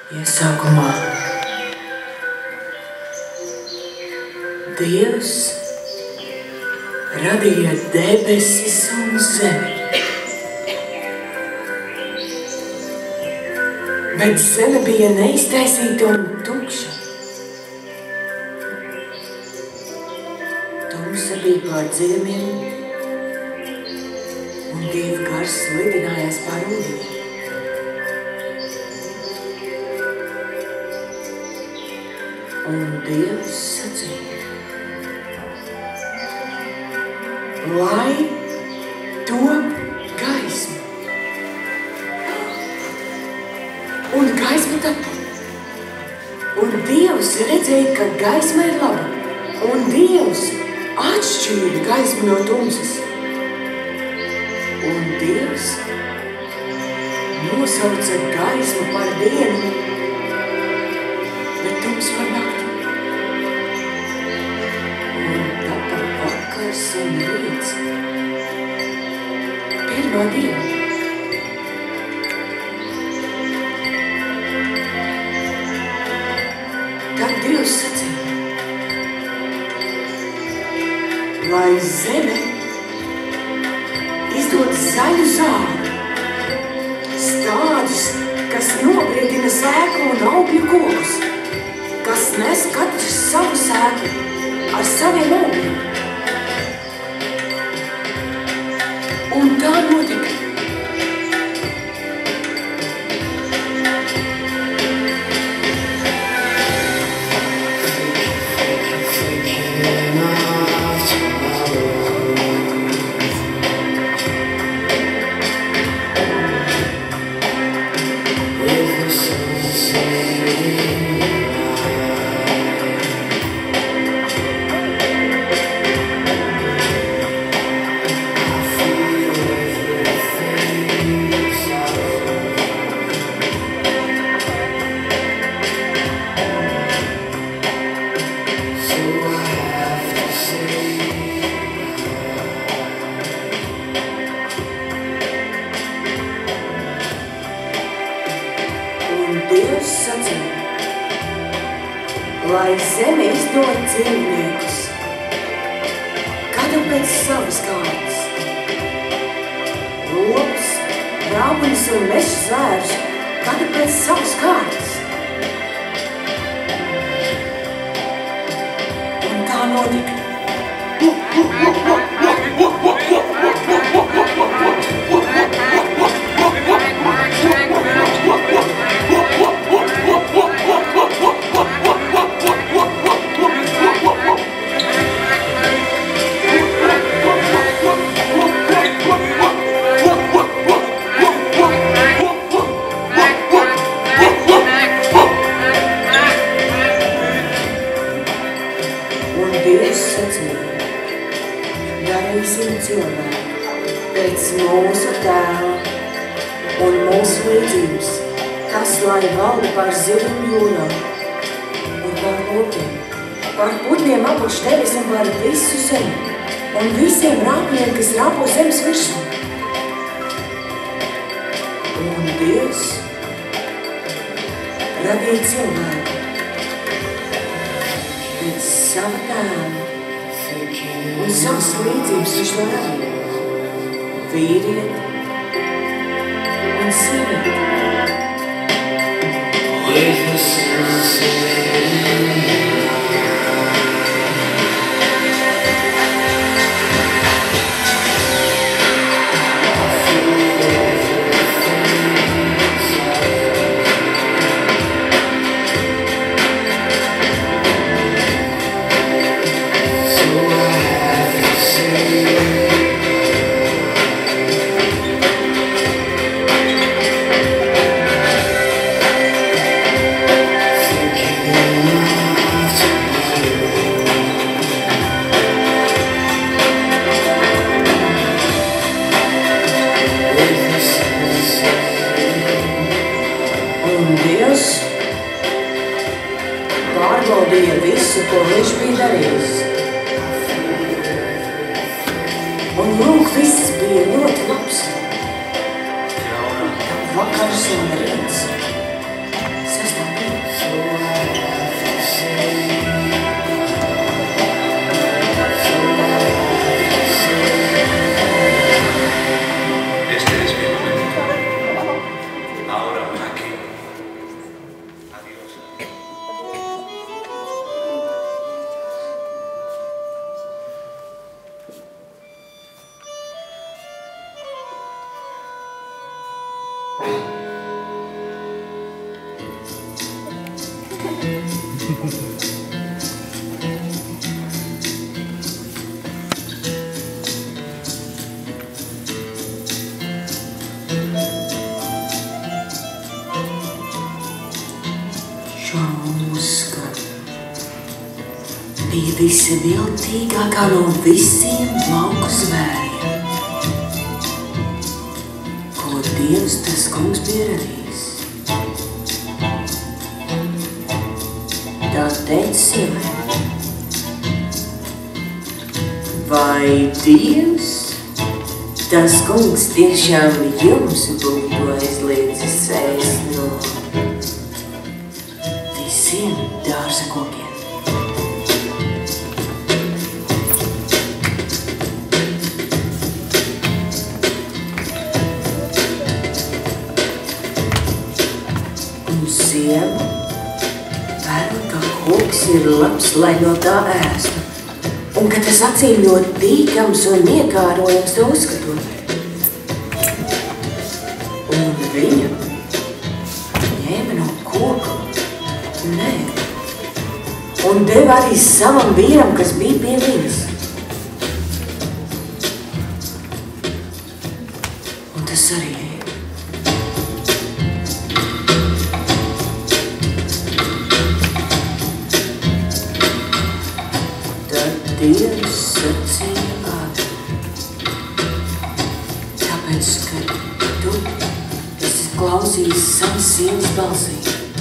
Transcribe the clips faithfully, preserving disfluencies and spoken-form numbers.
Iesākumā Dievs radīja debesis un zemi, bet zeme bija neiztaisīta un tukša. Tumsa bija pār dziļumiem, un Dieva gars lidinājās pār ūdeni. Un Dievs sacīja, lai top gaisma. Un gaisma tapa. Un Dievs redzēja, ka gaisma ir laba. Un Dievs atšķīra gaismu no tumsas. Un Dievs nosauca gaismu par dienu, bet tumsu par nakti. Un tapa vakars un rīts. Pirmā diena. Tad Dievs sacīja, lai zeme izdod zaļu zāli, stādus, kas nobriedina sēklu un augļu kokus, kas nes katrs savu sēklu ar saviem augļiem. Un tā notika. Dievs sacīja, lai zeme izdod dzīvniekus, katru pēc savas kārtas, lopus, rāpuļus un meža zvērus, katru pēc savas kārtas. Un tā notika. Un Dievs sacīja, darīsim cilvēku pēc mūsu tēla un mūsu līdzības, tas, lai valda pār zivīm jūrā un pār lokiem, pār putniem apakš tevis un pār visu zemi un visiem rāpļiem, kas rāpo zemes virsū. Un Dievs radīja cilvēku pēc sava tēva un savas līdzības viņš to radīja. Vīrieti un sievieti. With the sunset. Dievs pārbaudīja visu, ko viņš bija darījis. Un lūk, viss bija ļoti labs. Vakars un rīts. Sastāv. Šauska bija visviltīgākā no visiem lauku zvēriem, ko Dievs tas kungs bija radījis. Tā teica sievai, vai Dievs, tas kungs tiešām jums būtu aizliedzis ēst no visiem dārza kokiem? Un sieva vēro, ka koks ir labs, lai no tā ēstu, un ka tas acīm ļoti tīkams un iekārojams to uzskatot. Un viņa ņēma no koka un ēda, un deva arī savam vīram, kas bija pie viņas. Un tas arī ēda. Dievs sacīja Ādam, tāpēc, ka tu esi klausījis savas sievas balsī,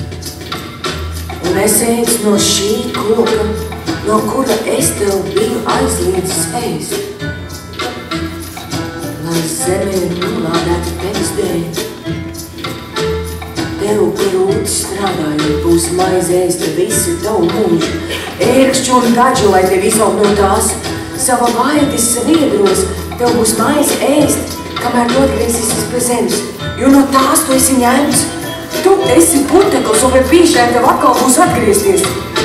un esi ēdis no šī koka, no kura es tev biju aizliedzis ēst, lai zeme ir nolādēta tevis dēļ. Tev, grūti strādājot, būs maize ēst visu tavu mūžu, ērkšķu un gaļu, lai tev izaug no tās. Sava vaigas viedros tev būs maize ēst, kamēr tu atgriezīsies pie zemes, jo no tās tu esi ņemts. Tu esi puteklis, un pēc pīšēm tev atkal būs atgriezties.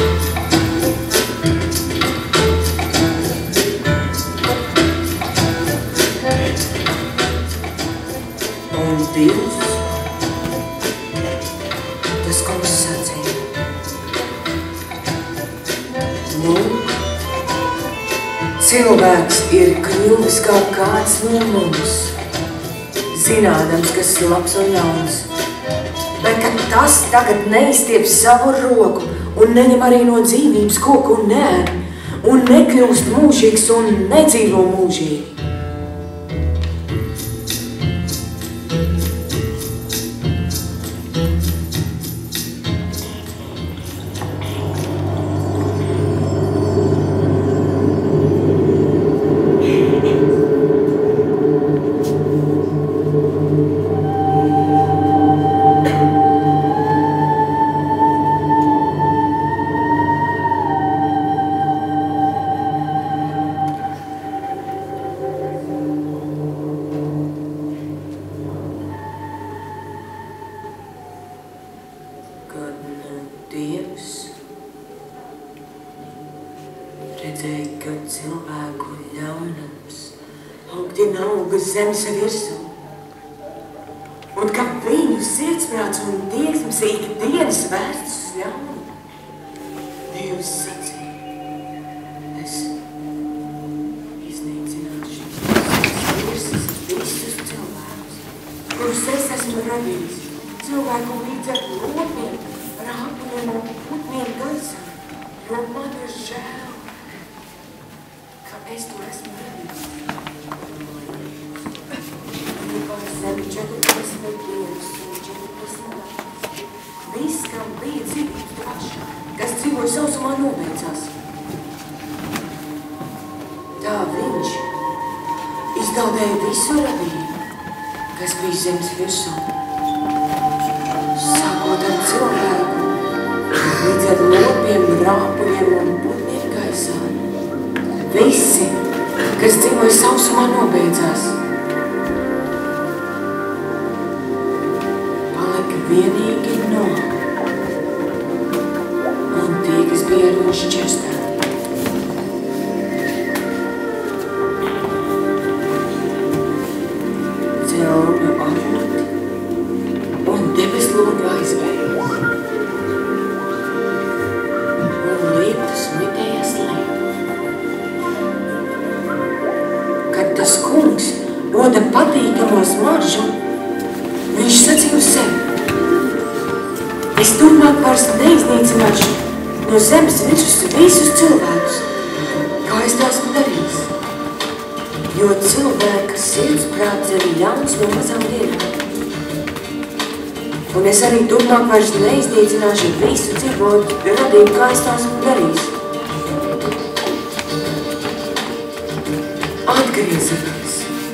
Un Dievs, tas kungs sacīja, nu, cilvēks ir kļuvis kā kāds no mums, zinādams, kas ir labs un ļauns, bet kad tas tagad neizstiep savu roku un neņem arī no dzīvības koku un neēd, un nekļūst mūžīgs un nedzīvo mūžīgi. Dievs redzēja, ka cilvēku ļaunums augtina auga zemes virsū, un ka viņu sirdsprāts un tieksmes ikdienas vērsts uz ļaunu. Dievs sacīja, es iznīcināšu virsas visus cilvēkus, kurus es esmu radījis, cilvēku līdz ar lopiem, rāpuļiem un putniem gaisā, jo man ir žēl, ka es to esmu radījis. Un par zemi četrdesmit dienas un četrdesmit naktis. Viss, kam bija dzīvības dvaša, kas dzīvoja sausumā, nobeidzās. Tā viņš izdaudēja visu radījumu, kas bija zemes virsū. Sākot ar cilvēku, līdz ar lopiem, rāpuļiem un putniem gaisā. Visi, kas dzīvoja sausumā, nobeidzās. Palika vienīgi Noa un tie, kas bija ar viņš šķirstā. Dzelbju avoti un debeslogu aizvējās. Es turpmāk vairs neiznīcināšu no zemes virsmas visus cilvēkus, kā es to esmu darījis. Jo cilvēka sirds prāts ir ļauns no mazām dienām. Un es arī turpmāk vairs neiznīcināšu visu dzīvotu radību, kā es to esmu darījis. Atgriezieties,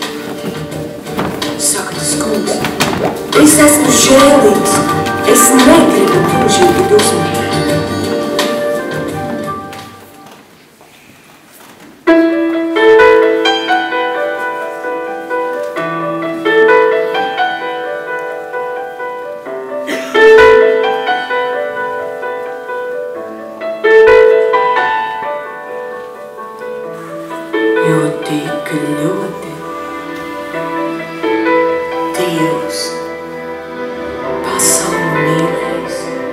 saka tas kungs. Es esmu žēlīgs, es negribu mūžīgi dusmīt. Jo tik ļoti Dievs pasauli mīlējis,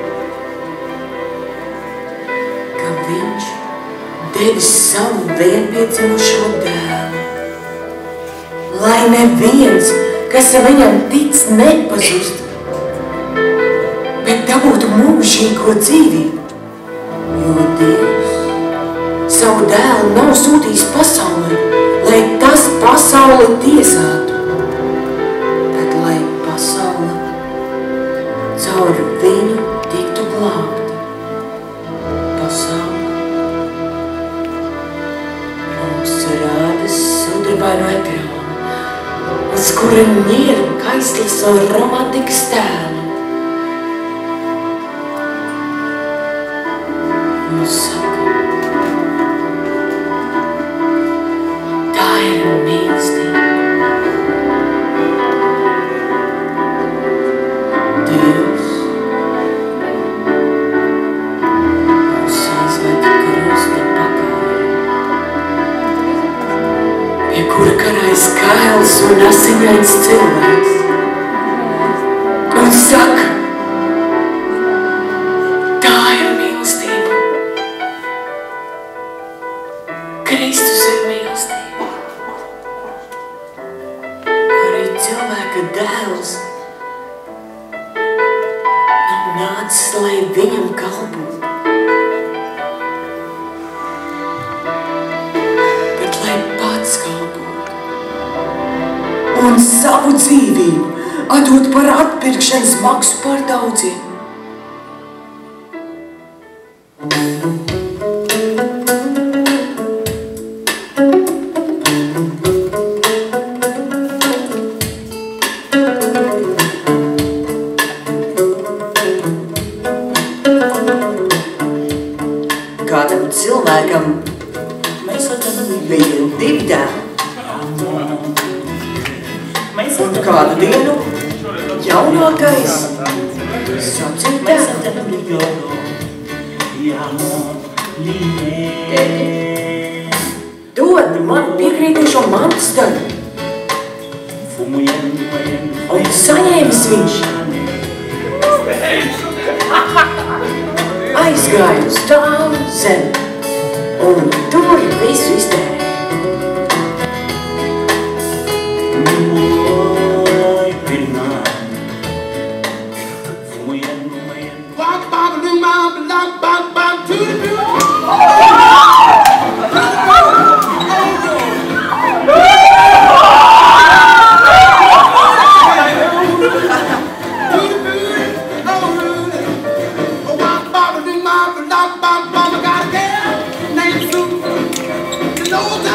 ka viņš devis savu vienpiedzimušo dēlu, lai neviens, kas viņam tic, nepazust, bet dabūtu mūžīgo dzīvību, jo Dievs savu dēlu nav sūtījis pasaulē, lai tas pasauli tiesātu, bet lai pasaule caur viņu tiktu glābta. Pasaule mums rāda sudrabaino ekrānu, uz kura nier kaislas un romantikas tēlu. Un saka, tā ir mīlestība. Dievs mums aizved krusta pakāpē, pie kura karājas kails un asiņains cilvēks, un saka, tā ir mīlestība. Kristus ir mīlestība. Arī cilvēka dēls nav nācis, lai viņam kalpotu, bet lai pats kalpotu un savu dzīvību atdot par atpirkšanas maksu par daudziem. Kādam cilvēkam bija divi dēli. Un kādu dienu jaunākais sacīja dēlu. Tēti, dod man piekrītošo mantas daļu. Un saņēmis viņš aizgāja uz tālu zemi un tur visu iztērēja. No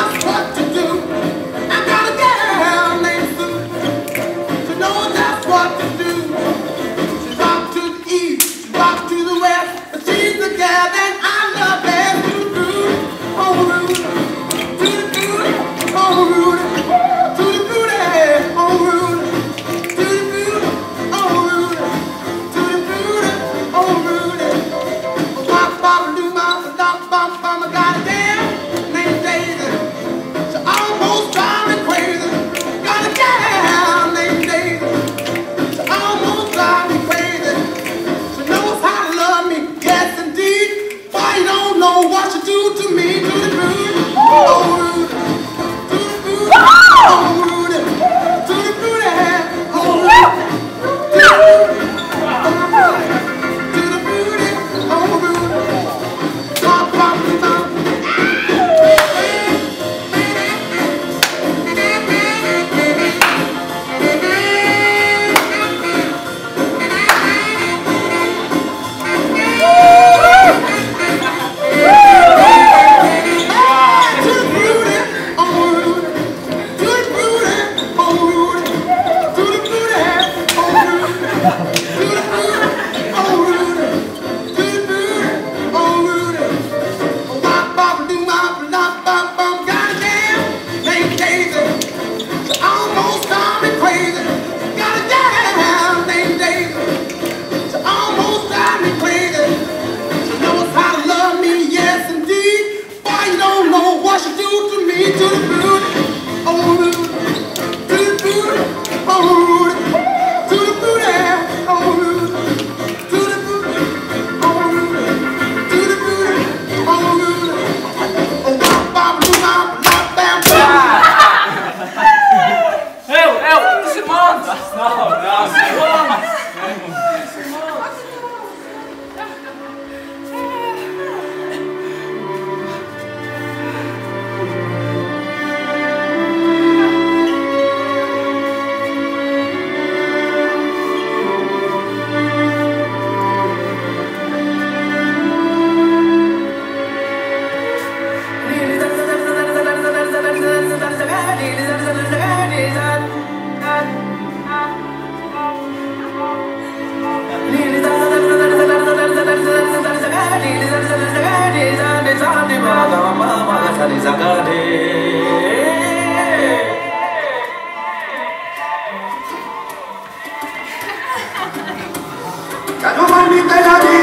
zagady. Kanuman mi melody.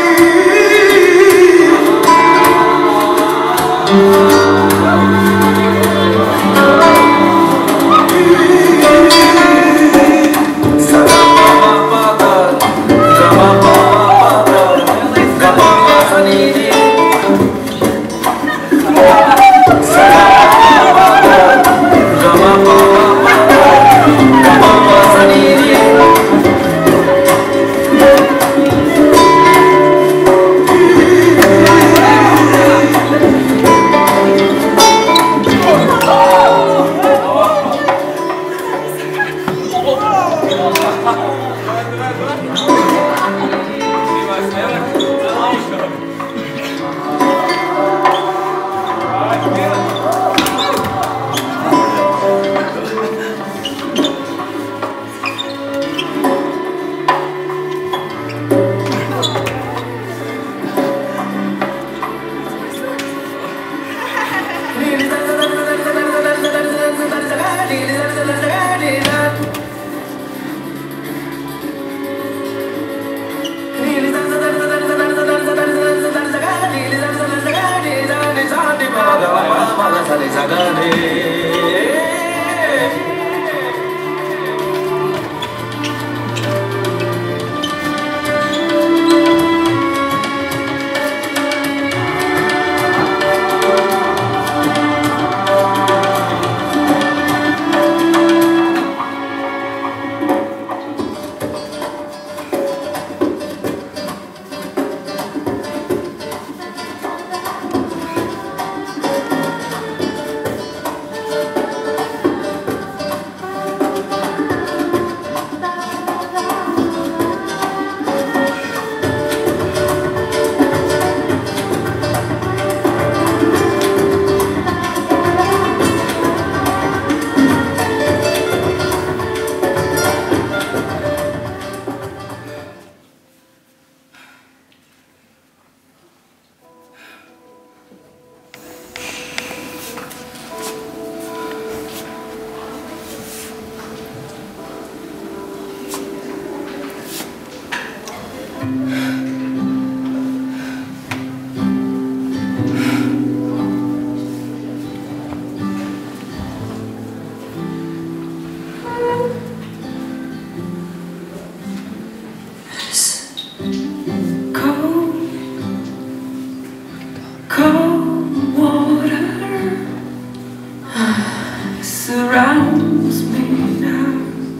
Surrounds me now.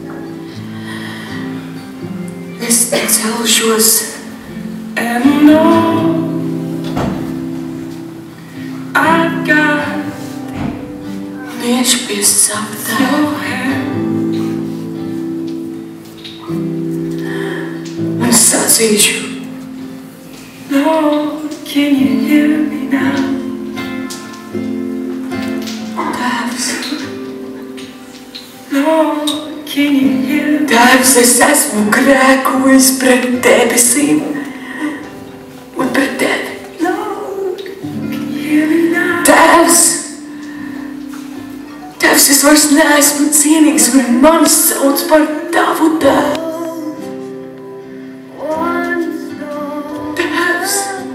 This tumultuous and no, I've got nešpiests up your hand. Un sacīšu, Lord, can you hear me now? Tēvs, es esmu grēkojis pret debesīm un pret tevi. Tēvs, Tēvs, es vairs neesmu cienīgs un mani sauc par tavu dēlu. Tēvs,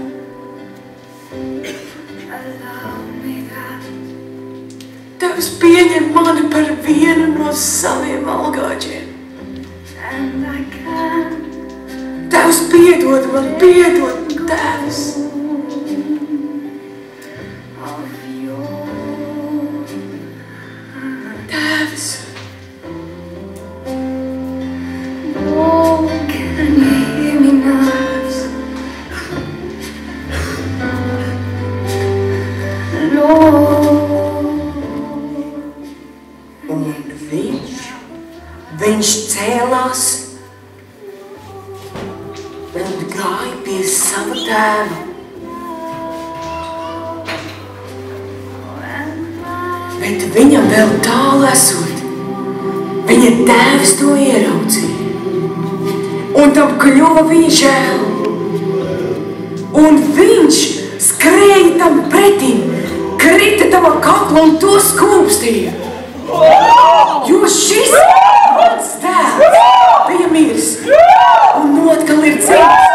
Tēvs, pieņem mani par vienu no saviem algāģiem. Tēvs, piedod man, piedod, Tēvs. Tēvs. Oh, can you hear me now? Un viņš, viņš cēlās un gāja pie sava tēva. Bet viņam vēl tālu esot, viņa tēvs to ieraudzīja, un tam kļuva viņa žēl. Un viņš skrēja tam pretim, krita tavā kakla un to skūpstīja. Jo šis mans tēvs bija miris un notkal ir dzīves.